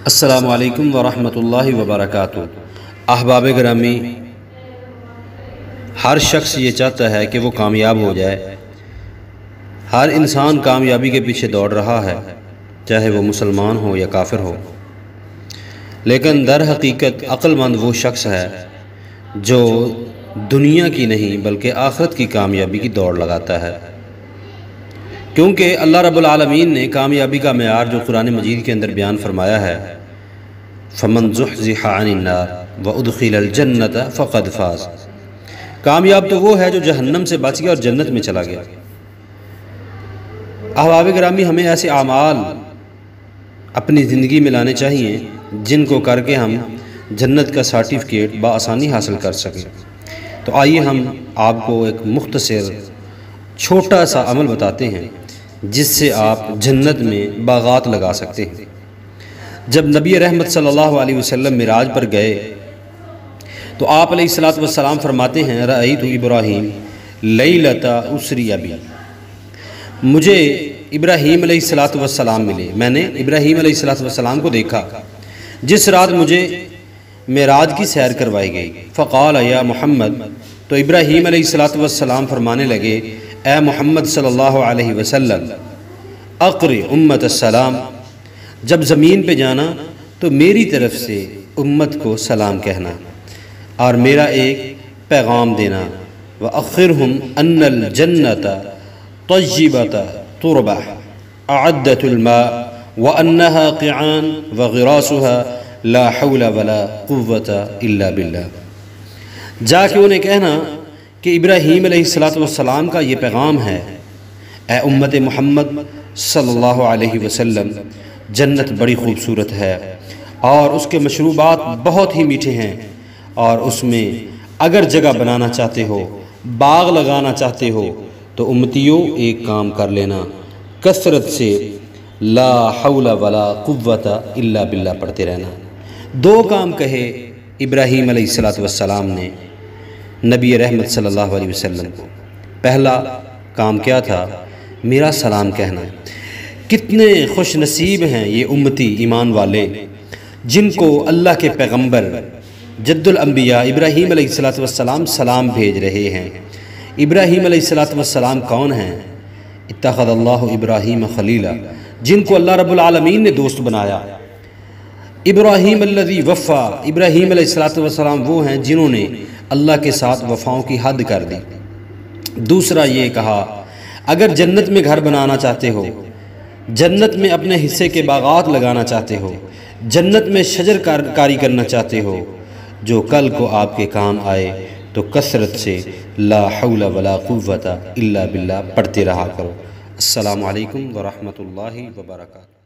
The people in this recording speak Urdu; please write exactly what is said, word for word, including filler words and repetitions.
السلام علیکم ورحمۃ اللہ وبرکاتہ۔ احباب گرامی، ہر شخص یہ چاہتا ہے کہ وہ کامیاب ہو جائے۔ ہر انسان کامیابی کے پیچھے دوڑ رہا ہے، چاہے وہ مسلمان ہو یا کافر ہو۔ لیکن در حقیقت عقل مند وہ شخص ہے جو دنیا کی نہیں بلکہ آخرت کی کامیابی کی دوڑ لگاتا ہے، کیونکہ اللہ رب العالمین نے کامیابی کا معیار جو قرآن مجید کے اندر بیان فرمایا ہے، فَمَنْ زُحْزِحَ عَنِ النَّارِ وَأُدْخِلَ الْجَنَّةَ فَقَدْ فَازَ۔ کامیاب تو وہ ہے جو جہنم سے بچ گیا اور جنت میں چلا گیا۔ احباب گرامی، ہمیں ایسے اعمال اپنی زندگی میں لانے چاہیے جن کو کر کے ہم جنت کا سرٹیفکیٹ بآسانی حاصل کر سکیں۔ تو آئیے ہم آپ کو ایک مختصر چھوٹا سا عمل بتاتے ہیں جس سے آپ جنت میں باغات لگا سکتے ہیں۔ جب نبی رحمت صلی اللہ علیہ وسلم معراج پر گئے تو آپ علیہ الصلوۃ والسلام فرماتے ہیں، رأیت ابراہیم لیلۃ اسری بی، مجھے ابراہیم علیہ الصلوۃ والسلام ملے، میں نے ابراہیم علیہ الصلوۃ والسلام کو دیکھا جس رات مجھے معراج کی سیر کروائی گئی۔ فقال یا محمد، تو ابراہیم علیہ الصلوۃ والسلام فرمانے لگے، اے محمد صلی اللہ علیہ وسلم، اقر امت السلام، جب زمین پہ جانا تو میری طرف سے امت کو سلام کہنا اور میرا ایک پیغام دینا، وَأَخِّرْهُمْ أَنَّ الْجَنَّةَ طَيِّبَةَ تُرْبَةٌ أَعَدَّتُ الْمَاءَ وَأَنَّهَا قِعَانٌ وَغِرَاسُهَا لَا حَوْلَ وَلَا قُوَّةَ إِلَّا بِاللَّهِ۔ جا کے انہیں کہنا کہ ابراہیم علیہ الصلوۃ والسلام کا یہ پیغام ہے، اے امت محمد صلی اللہ علیہ وسلم، جنت بڑی خوبصورت ہے اور اس کے مشروبات بہت ہی میٹھے ہیں، اور اس میں اگر جگہ بنانا چاہتے ہو، باغ لگانا چاہتے ہو تو امتیوں ایک کام کر لینا، کثرت سے لا حول ولا قوت الا باللہ پڑھتے رہنا۔ دو کام کہے ابراہیم علیہ الصلوۃ والسلام نے نبی رحمت صلی اللہ علیہ وسلم کو۔ پہلا کام کیا تھا؟ میرا سلام کہنا۔ کتنے خوش نصیب ہیں یہ امتی ایمان والے جن کو اللہ کے پیغمبر جد الانبیاء ابراہیم علیہ الصلوۃ والسلام سلام بھیج رہے ہیں۔ ابراہیم علیہ الصلوۃ والسلام کون ہیں؟ اتخذ اللہ ابراہیم خلیلا، جن کو اللہ رب العالمین نے دوست بنایا۔ ابراہیم الذی وفا، ابراہیم علیہ الصلوۃ والسلام وہ ہیں جنہوں نے اللہ کے ساتھ وفاؤں کی حد کر دی۔ دوسرا یہ کہا، اگر جنت میں گھر بنانا چاہتے ہو، جنت میں اپنے حصے کے باغات لگانا چاہتے ہو، جنت میں شجر کاری کرنا چاہتے ہو جو کل کو آپ کے کام آئے، تو کثرت سے لا حول ولا قوت الا باللہ پڑھتے رہا کرو۔ السلام علیکم ورحمۃ اللہ وبرکاتہ۔